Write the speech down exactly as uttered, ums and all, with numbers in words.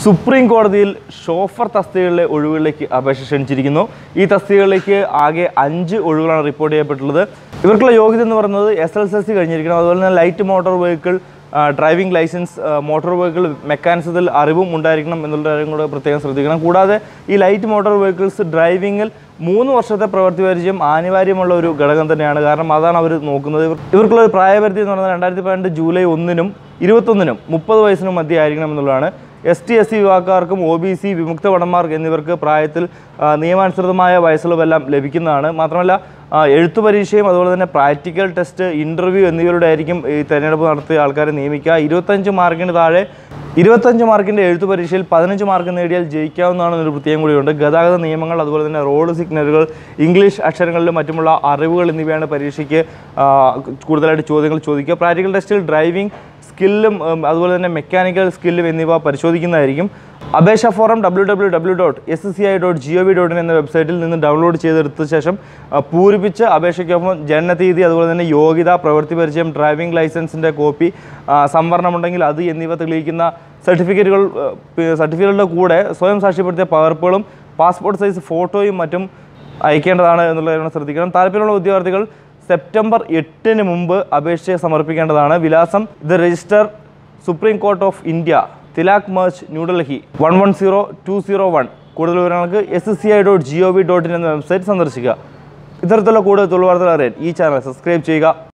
Supreme കോടതിയിൽ chauffeur തസ്തികകളിലെ ഒഴിവുകളിലേക്ക് അപേക്ഷ ക്ഷണിച്ചിരിക്കുന്നു. ഈ തസ്തികകളിലേക്ക് ആകെ അഞ്ച് ഒഴിവുകളാണ് റിപ്പോർട്ട് ചെയ്യപ്പെട്ടുള്ളത്. ഇവർക്കുള്ള യോഗ്യത എന്ന് പറയുന്നത് S L S L C കഴിഞ്ഞിരിക്കണം. അതുപോലെ തന്നെ light motor vehicle driving licence, motor vehicle മെക്കാനിസത്തിൽ അറിവും ഉണ്ടായിരിക്കണം എന്നുള്ള കാര്യം കൂടെ പ്രത്യേകം ശ്രദ്ധിക്കണം. കൂടാതെ ഈ ലൈറ്റ് മോട്ടോർ വെഹിക്കിൾസ് ഡ്രൈവിങ്ങിൽ മൂന്ന് വർഷത്തെ പ്രവൃത്തി പരിചയം അനിവാര്യമുള്ള ഒരു ഘടകം തന്നെയാണ്. കാരണം അതാണ് അവർ നോക്കുന്നത്. ഇവർക്കുള്ള ഒരു പ്രായപരിധി എന്ന് പറയുന്നത് രണ്ടായിരത്തി പതിനെട്ട് ജൂലൈ ഒന്നിനും ഇരുപത്തൊന്നിനും മുപ്പത് വയസ്സിനും മധ്യ ആയിരിക്കണം എന്നുള്ളതാണ്. എസ് ടി എസ് സി വിഭാഗക്കാർക്കും ഒ ബി സി വിമുക്ത ഭടന്മാർ എന്നിവർക്ക് പ്രായത്തിൽ നിയമാനുസൃതമായ വയസ്സുകളെല്ലാം ലഭിക്കുന്നതാണ്. മാത്രമല്ല എഴുത്തു പരീക്ഷയും അതുപോലെ തന്നെ പ്രാക്ടിക്കൽ ടെസ്റ്റ്, ഇൻ്റർവ്യൂ എന്നിവരുടെ ആയിരിക്കും ഈ തെരഞ്ഞെടുപ്പ് നടത്തിയ ആൾക്കാരെ നിയമിക്കുക. ഇരുപത്തഞ്ച് മാർക്കിന് താഴെ ഇരുപത്തഞ്ച് മാർക്കിൻ്റെ എഴുത്തു പരീക്ഷയിൽ പതിനഞ്ച് മാർക്ക് നേടിയാൽ ജയിക്കാവുന്നതാണ് എന്നൊരു പ്രത്യേകം കൂടിയുണ്ട്. ഗതാഗത നിയമങ്ങൾ, അതുപോലെ തന്നെ റോഡ് സിഗ്നലുകൾ, ഇംഗ്ലീഷ് അക്ഷരങ്ങളിലും മറ്റുമുള്ള അറിവുകൾ എന്നിവയാണ് പരീക്ഷയ്ക്ക് കൂടുതലായിട്ട് ചോദ്യങ്ങൾ ചോദിക്കുക. പ്രാക്ടിക്കൽ ടെസ്റ്റിൽ ഡ്രൈവിംഗ് സ്കില്ലും അതുപോലെ തന്നെ മെക്കാനിക്കൽ സ്കില്ലും എന്നിവ പരിശോധിക്കുന്നതായിരിക്കും. അപേക്ഷ form W W W dot S S C I dot G O V dot in എന്ന വെബ്സൈറ്റിൽ നിന്ന് ഡൗൺലോഡ് ചെയ്തെടുത്ത ശേഷം പൂരിപ്പിച്ച് അപേക്ഷയ്ക്കൊപ്പം ജനനതീയതി, അതുപോലെ തന്നെ യോഗ്യത, പ്രവൃത്തി പരിചയം, ഡ്രൈവിംഗ് ലൈസൻസിൻ്റെ കോപ്പി, സംവരണമുണ്ടെങ്കിൽ അത് എന്നിവ തെളിയിക്കുന്ന സർട്ടിഫിക്കറ്റുകൾ സർട്ടിഫിക്കറ്റുകളുടെ കൂടെ സ്വയം സാക്ഷ്യപ്പെടുത്തിയ പകർപ്പുകളും പാസ്പോർട്ട് സൈസ് ഫോട്ടോയും മറ്റും അയക്കേണ്ടതാണ് എന്നുള്ളതാണ് ശ്രദ്ധിക്കണം. താല്പര്യമുള്ള ഉദ്യോഗാർത്ഥികൾ സെപ്റ്റംബർ എട്ടിന് മുമ്പ് അപേക്ഷ സമർപ്പിക്കേണ്ടതാണ്. വിലാസം the registrar, Supreme Court of India, Tilak Marg, New Delhi one one zero two zero one. കൂടുതൽ വിവരങ്ങൾക്ക് S S C I dot G O V dot in എന്ന വെബ്സൈറ്റ് സന്ദർശിക്കുക. ഇത്തരത്തിലുള്ള കൂടുതൽ തൊഴിൽ വാർത്തകൾ അറിയാൻ ഈ ചാനൽ സബ്സ്ക്രൈബ് ചെയ്യുക.